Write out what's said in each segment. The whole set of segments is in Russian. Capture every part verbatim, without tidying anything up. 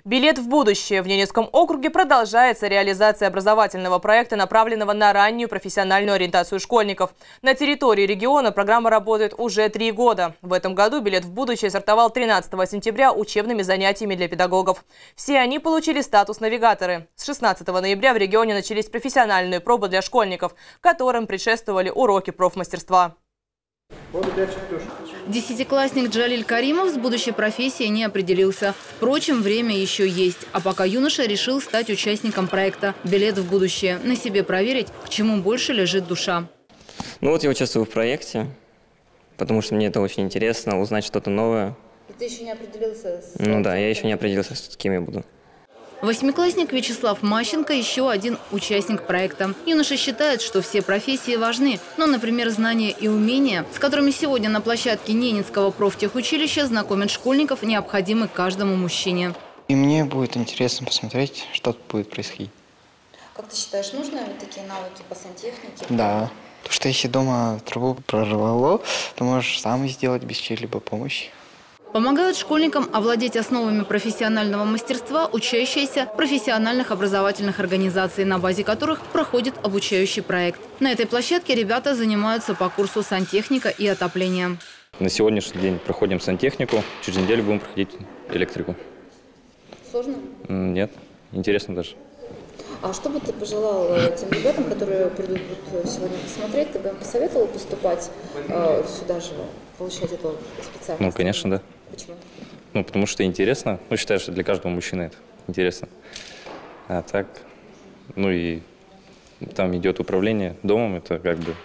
Билет в будущее. В Ненецком округе продолжается реализация образовательного проекта, направленного на раннюю профессиональную ориентацию школьников. На территории региона программа работает уже три года. В этом году билет в будущее стартовал тринадцатого сентября учебными занятиями для педагогов. Все они получили статус навигаторы. С шестнадцатого ноября в регионе начались профессиональные пробы для школьников, которым предшествовали уроки профмастерства. Десятиклассник Джалиль Каримов с будущей профессией не определился. Впрочем, время еще есть. А пока юноша решил стать участником проекта «Билет в будущее». На себе проверить, к чему больше лежит душа. Ну вот я участвую в проекте, потому что мне это очень интересно, узнать что-то новое. И ты еще не определился? С... Ну да, я еще не определился, с кем я буду. Восьмиклассник Вячеслав Мащенко – еще один участник проекта. Юноша считает, что все профессии важны, но, например, знания и умения, с которыми сегодня на площадке Ненецкого профтехучилища знакомят школьников, необходимы каждому мужчине. И мне будет интересно посмотреть, что тут будет происходить. Как ты считаешь, нужны такие навыки по сантехнике? Да, потому что если дома трубу прорвало, то можешь сам сделать без чьей-либо помощи. Помогают школьникам овладеть основами профессионального мастерства учащиеся профессиональных образовательных организаций, на базе которых проходит обучающий проект. На этой площадке ребята занимаются по курсу сантехника и отопления. На сегодняшний день проходим сантехнику, через неделю будем проходить электрику. Сложно? Нет, интересно даже. А что бы ты пожелал тем ребятам, которые придут сегодня посмотреть, ты бы им посоветовал поступать э, сюда же, получать эту специальность? Ну, конечно, да. Почему? Ну, потому что интересно. Ну, считаю, что для каждого мужчины это интересно. А так, ну и там идет управление домом, это как бы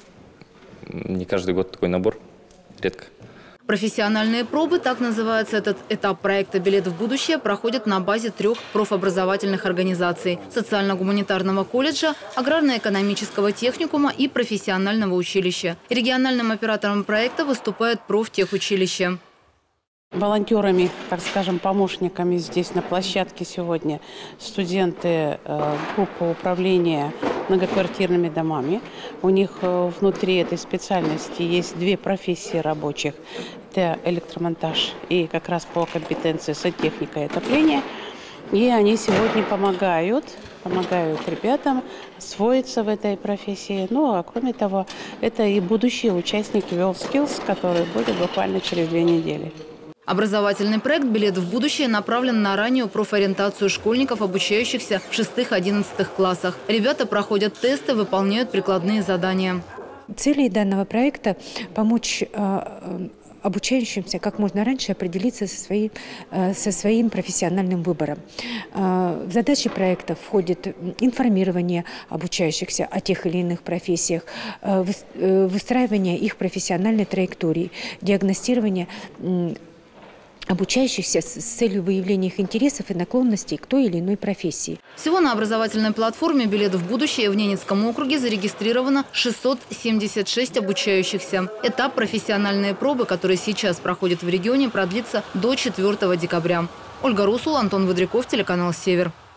не каждый год такой набор, редко. Профессиональные пробы, так называется этот этап проекта «Билет в будущее», проходят на базе трех профобразовательных организаций – социально-гуманитарного колледжа, аграрно-экономического техникума и профессионального училища. Региональным оператором проекта выступает профтехучилище. Волонтерами, так скажем, помощниками здесь на площадке сегодня студенты э, группы управления многоквартирными домами. У них э, внутри этой специальности есть две профессии рабочих. Это электромонтаж и как раз по компетенции сантехника и отопление. И они сегодня помогают, помогают ребятам освоиться в этой профессии. Ну, а кроме того, это и будущие участники WorldSkills, которые будут буквально через две недели. Образовательный проект «Билет в будущее» направлен на раннюю профориентацию школьников, обучающихся в шестых-одиннадцатых классах. Ребята проходят тесты, выполняют прикладные задания. Цели данного проекта – помочь э, обучающимся как можно раньше определиться со своим, э, со своим профессиональным выбором. Э, в задачи проекта входит информирование обучающихся о тех или иных профессиях, э, выстраивание их профессиональной траектории, диагностирование э, обучающихся с целью выявления их интересов и наклонностей к той или иной профессии. Всего на образовательной платформе «Билет в будущее» в Ненецком округе зарегистрировано шестьсот семьдесят шесть обучающихся. Этап профессиональные пробы, который сейчас проходит в регионе, продлится до четвёртого декабря. Ольга Русул, Антон Водряков, телеканал «Север».